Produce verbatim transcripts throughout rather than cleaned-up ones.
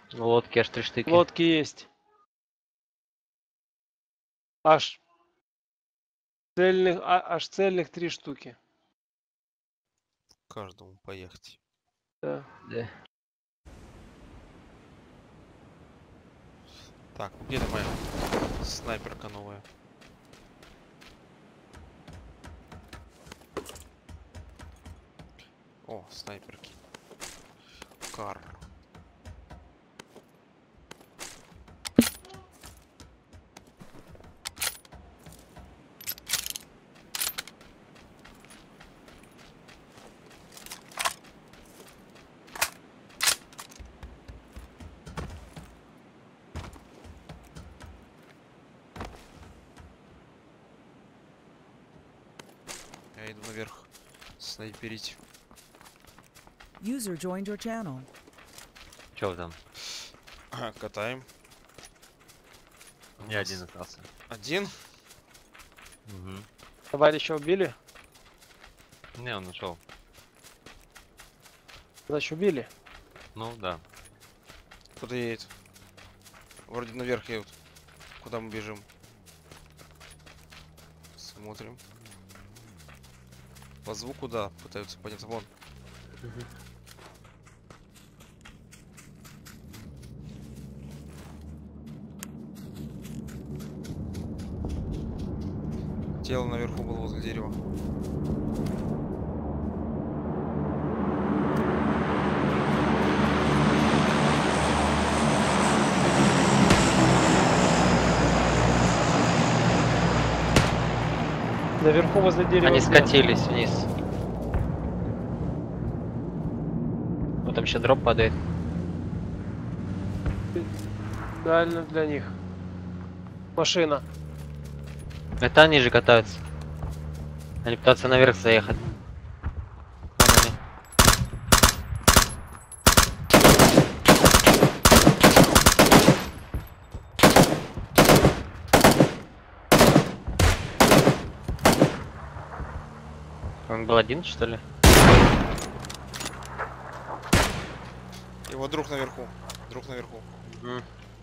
Лодки аж три штуки. Лодки есть. Аж цельных, а, аж цельных три штуки. Каждому поехать. Да. Да. Так, где-то моя снайперка новая. О, снайперки. Кар. Я иду наверх снайперить. User joined your channel. Чё вы там? Ага, катаем. Я один остался. Один? Угу. Товарища убили? Не, он ушел. Значит, убили. Ну да. Куда едет? Вроде наверх едут. Куда мы бежим? Смотрим. По звуку, да, пытаются подняться. Вон. Тело наверху было возле дерева. Наверху возле дерева. Они где? скатились вниз. Вот там еще дроп падает. Реально для них. Машина. Это они же катаются. Они пытаются наверх заехать. Вон они. Он был один, что ли? Его друг наверху. Друг наверху. Мгм.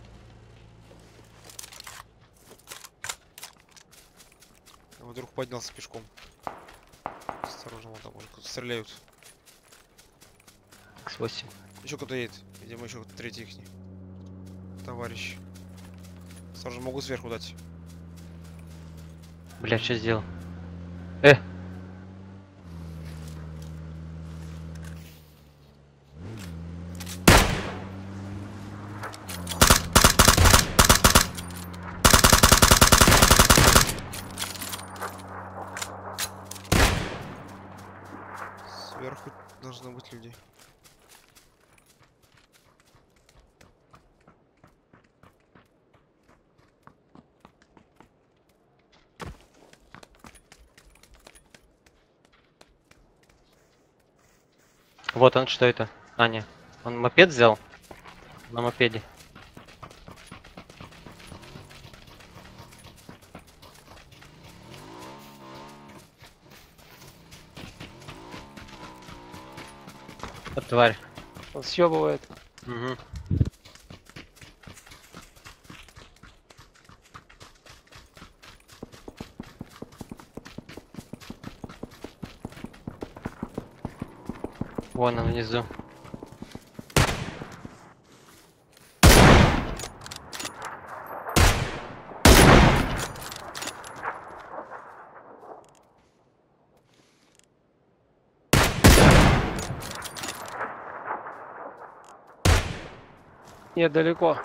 Его друг поднялся пешком. Осторожно, вон там уже кто-то стреляют. икс восемь. Еще кто-то едет. Видимо, еще кто-то третий ихний. Товарищ. Сразу могу сверху дать. Бля, что сделал? Э! Сверху должны быть люди. Вот он, что это? А, не. Он мопед взял? На мопеде. Вот тварь. Он съебывает. Угу. Вон он внизу. Нет, далеко.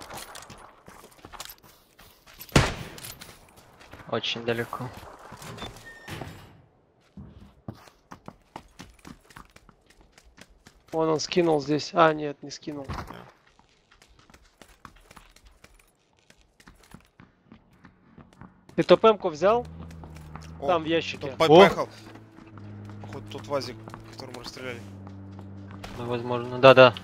Очень далеко. Вон он скинул здесь. А, нет, не скинул. Ты топемку взял? О, Там в ящике. тот по- О! поехал. Походу тот вазик, которому расстреляли. Ну, возможно. Да-да.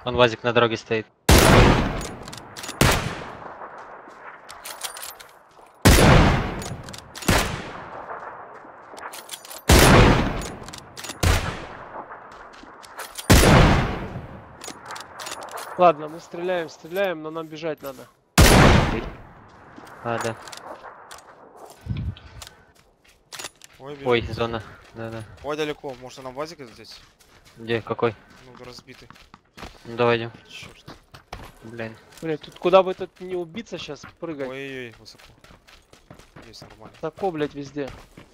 Он вазик на дороге стоит. Ладно, мы стреляем, стреляем, но нам бежать надо. А, да. Ой, Ой, бежит. зона. Да-да. Ой, далеко. Может, нам вазик здесь? Где? Какой? Ну, разбитый. Ну, давай идем. Черт. Блин. Блин, тут куда бы этот не убиться сейчас, прыгать. Ой-ой-ой, высоко. Есть нормально. Тако, блядь, везде.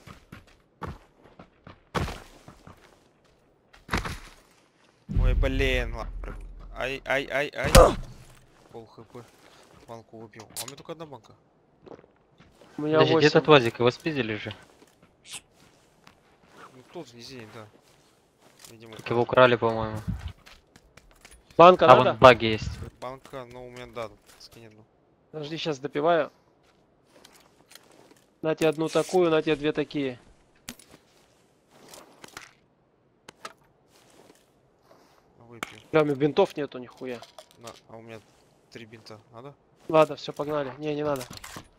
Ой, блин, ладно, прыгну. Ай, ай, ай, ай. Пол хп. Банку выпил. А у меня только одна банка. У меня Подожди, где восемь. этот вазик? Его спиздили же. Ну, тут внизу, да. Видимо, Так его украли, по-моему. Банка А, надо? вон баги есть. банка, ну, у меня, да, скинь одну. Подожди, сейчас допиваю. На тебе одну такую, на тебе две такие. Выпью. Бля, у меня бинтов нету нихуя. На, а у меня три бинта. Надо? Ладно, все, погнали. Не, не надо.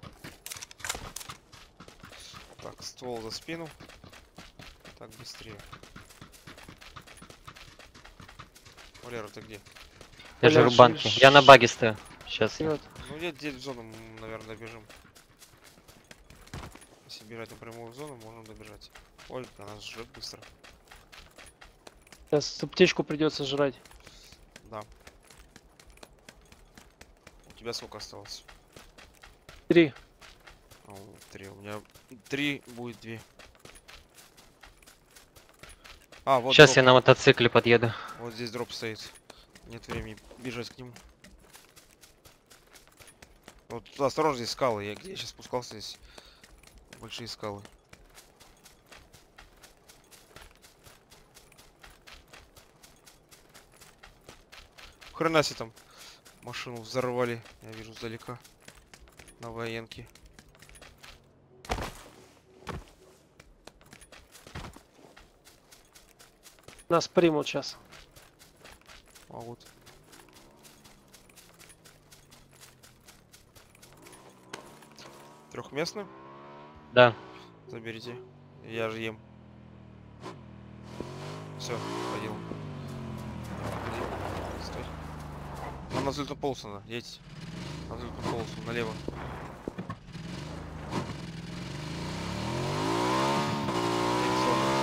Так, ствол за спину. Так, быстрее. Валера, ты где? Я Бля, же в банке. ш- Я на баге стою. Сейчас. Вперед. Ну, я здесь в зону, м, наверное, добежим. Если бежать напрямую в зону, можно добежать. Ой, она жрет быстро. Сейчас аптечку придется жрать. Да. У тебя сколько осталось? Три. А, у- три. У меня три будет две. А, вот Сейчас дроп. я на мотоцикле подъеду. Вот здесь дроп стоит. Нет времени бежать к нему. Вот туда, осторожно, здесь скалы. Я где я сейчас спускался, здесь большие скалы. Хрена себе там машину взорвали, я вижу издалека. На военке. Нас примут сейчас. А вот. Трехместный? Да. Заберите. Я же ем. Все, ходил. Стой. Нам на взлетную полосу надо. Едь. На взлетную полосу, налево. Едь в зону.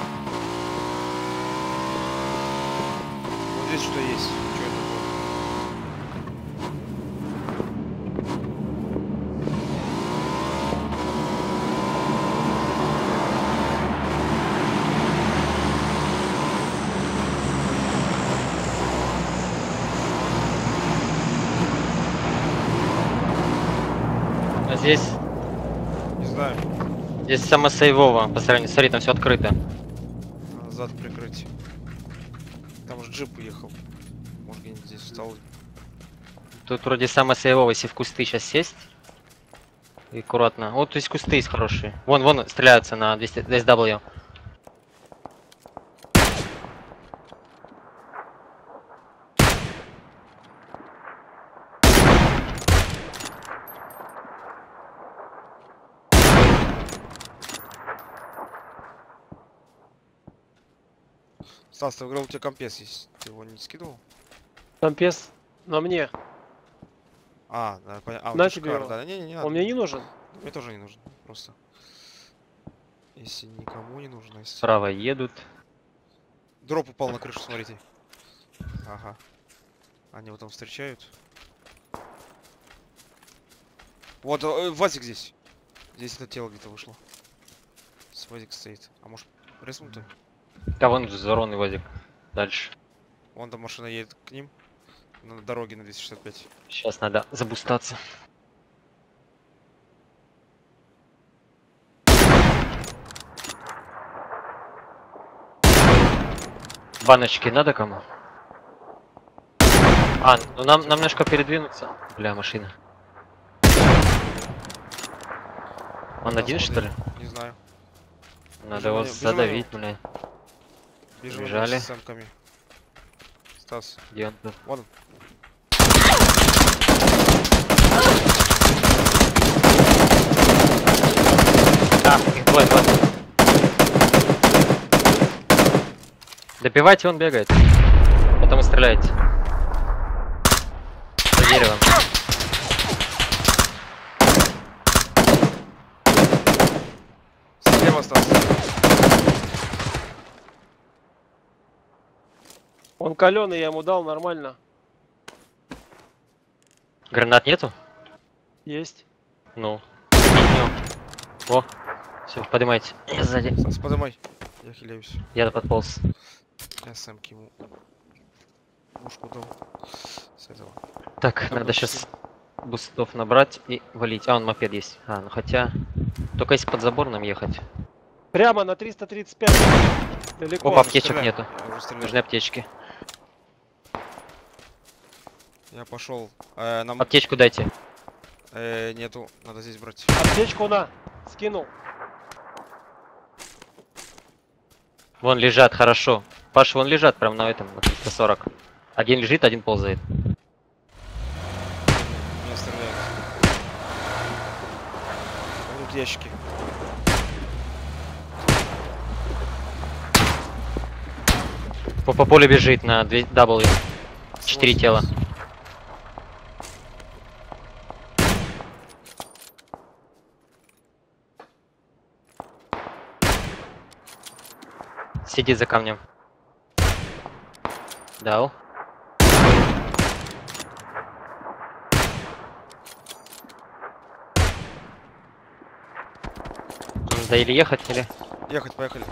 Вот здесь что есть. Что это такое? А здесь, Не знаю. здесь самосейвово. По сравнению, смотри, там все открыто. Надо зад прикрыть. Там же джип уехал. Может где-нибудь здесь встал. Тут вроде самосейвово, если в кусты сейчас сесть. И аккуратно. Вот здесь кусты есть хорошие. Вон, вон стреляются на двести эс дабл ю. Стас, ты говорил, у тебя компес есть. Ты его не скидывал? Компес на мне. А, да, понятно. А, На у тебя тебе шкар, его. да. Не, не, не надо. Он мне не нужен. Мне тоже не нужен. Просто. Если никому не нужно. Если... Справа едут. Дроп упал на крышу, смотрите. Ага. Они его там встречают. Вот, э, Вазик здесь. Здесь это тело где-то вышло. С Вазик стоит. А может, резнутый? Да вон взорванный вазик. Дальше. Вон там машина едет к ним. На дороге на двести шестьдесят пять. Сейчас надо забустаться. Баночки надо кому? А, ну нам, нам немножко передвинуться. Бля, машина. Он Да, один, что ли? смотри. Не знаю. Надо Бежим его на него, бежим на задавить, бля. Бежим Побежали. с эмками. Стас, Где он тут? вон он. А, их двое, двое. Добивайте, он бегает. Потом вы стреляете. За деревом. Слева остался. Он каленый, я ему дал нормально. Гранат нету? Есть. Ну. О, все, поднимайте. Я сзади. Стас, подымай. Я хиляюсь. Я подполз. Я сэмки ему пушку дал. С этого. Так, Там надо был сейчас бустов набрать и валить. А, он мопед есть. А, ну хотя... Только если под забор нам ехать. Прямо на триста тридцать пять. Далеко. Опа, аптечек Стреляй. нету. Я уже стреляю. Нужны аптечки. Я пошел. Э, нам Аптечку дайте. э, нету. Надо здесь брать. Аптечку на. Скинул. Вон лежат, хорошо. Паш, вон лежат прям на этом, на триста сорок. Один лежит, один ползает. Меня стреляют. Вот тут ящики. По, по полю бежит на две W. Четыре тела. Сидит за камнем. Дал. Да или ехать, или... Ехать, поехали.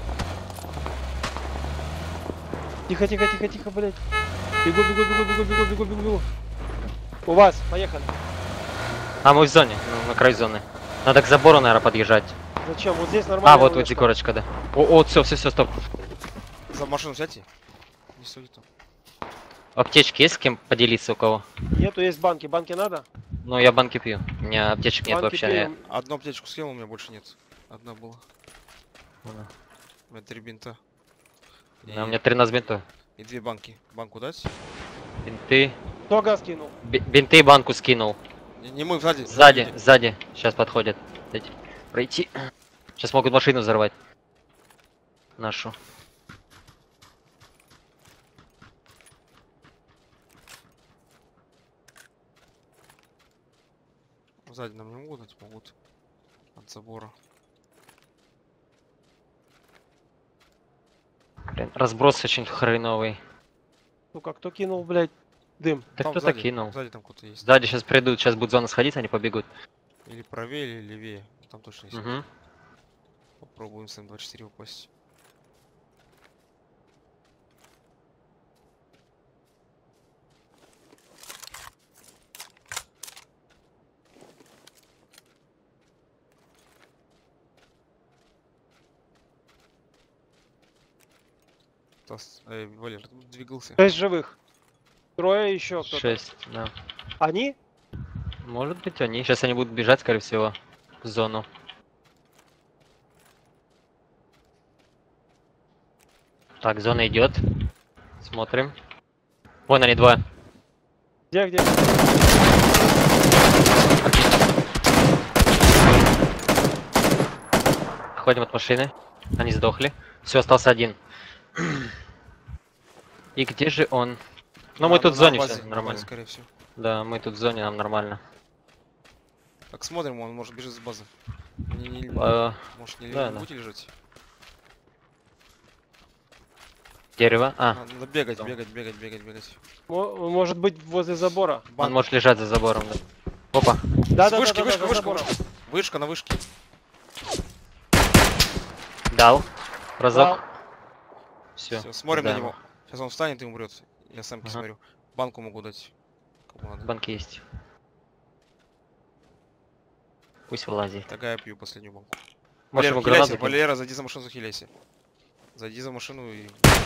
Тихо, тихо, тихо, тихо, блядь. Бегу, бегу, бегу, бегу, бегу, бегу, бегу, бегу. У вас, поехали. А, мы в зоне, ну, на краю зоны. Надо к забору, наверное, подъезжать. Зачем? Вот здесь нормально. А, вот, вот горочка, да. О, о, все, все, все, стоп. За машину сядьте. Не суди там. Аптечки есть с кем поделиться у кого? Нету, есть банки. Банки надо? Ну, я банки пью. У меня аптечек нет Банки вообще. пьем. Одну аптечку съел, у меня больше нет. Одна была. Я- У меня три бинта. И, Да, у меня тринадцать бинтов. и две банки. Банку дать? Бинты. Кто газ кинул? Би- Бинты и банку скинул. Не, не мы, сзади. Сзади, сзади. Сейчас подходят. Дайте пройти. Сейчас могут машину взорвать. Нашу. Сзади нам не могут дать, могут. От забора. Блин, разброс очень хреновый. Ну-ка, кто кинул, блядь, дым? Да Там кто-то сзади, кинул. Сзади там кто-то есть. Сзади сейчас придут, сейчас будут зона сходить, они побегут. Или правее, или левее. Там точно есть. Угу. Попробуем с эм двадцать четыре упасть. Стас, эй, Валер, ты тут двигался. Шесть живых. Трое еще кто-то. Шесть, да. Они? Может быть они. Сейчас они будут бежать, скорее всего, в зону. Так, зона идет. Смотрим. Вон они двое. Где, где? Ходим от машины. Они сдохли. Все, остался один. И где же он? Ну мы На- тут в на зоне, базе, все на нормально. базе, скорее всего. Да, мы тут в зоне, нам нормально. Так, смотрим, он может бежит с базы. Не, не, Э, может не, да, не да. будете лежать? Дерево. А, А, надо бегать, Там. бегать, бегать, бегать, бегать. Мо- Может быть возле забора. он Банк. может лежать за забором, да. Опа. Да, С да, вышки, да, да, вышка, да, за вышка, забором. вышка. Вышка на вышке. Дал. Разок. Да. Все. Все, смотрим на него. Сейчас он встанет и умрет. Я сам Ага. смотрю. Банку могу дать. Кому надо. Банки есть. Пусть вылазит. Тогда я пью последнюю банку. Может, Валера, ему гранату хиляйся, кинуть? Валера, зайди за машину, захиляйся. Зайди за машину и...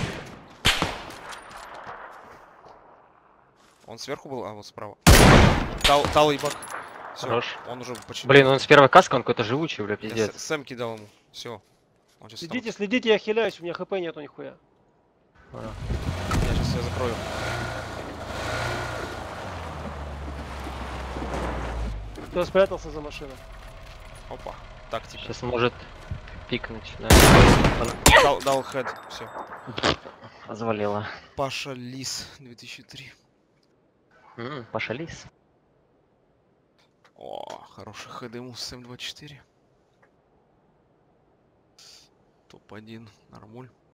Он сверху был? А, вот справа. Дал, дал ебак. Всё, Хорош. он уже почти... Блин, он с первой каски, он какой-то живучий, бля, Я пиздец. С- Сэм кидал ему. Все. Он сейчас Следите, следите, я хиляюсь, у меня хп нету нихуя. Ага. Я сейчас себя закрою. Кто спрятался за машину? Опа. Тактика. Сейчас может пикнуть, да. Дал, дал хед. Все. Развалило. Паша Лис две тысячи три. М, Паша Лис. О, хороший хед ему с эм двадцать четыре. топ один. Нормуль.